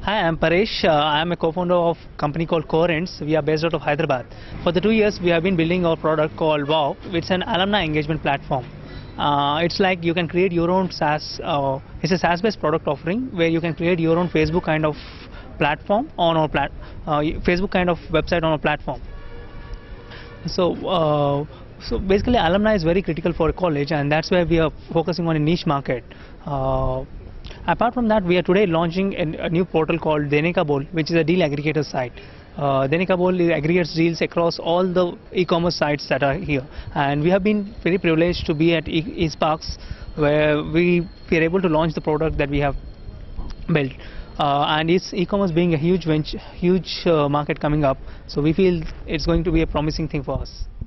Hi, I'm Paresh. I'm a co-founder of a company called Coherendz. We are based out of Hyderabad. For the 2 years, we have been building our product called Vaave. It's an alumni engagement platform. It's like you can create your own SaaS. It's a SaaS-based product offering where you can create your own Facebook kind of platform on our Facebook kind of website on a platform. So basically, alumni is very critical for a college, and that's why we are focusing on a niche market. Apart from that, we are today launching a new portal called Denekabol, which is a deal aggregator site. Denekabol aggregates deals across all the e-commerce sites that are here, and we have been very privileged to be at eSparks, where we are able to launch the product that we have built. And it's e-commerce being a huge market coming up, so we feel it's going to be a promising thing for us.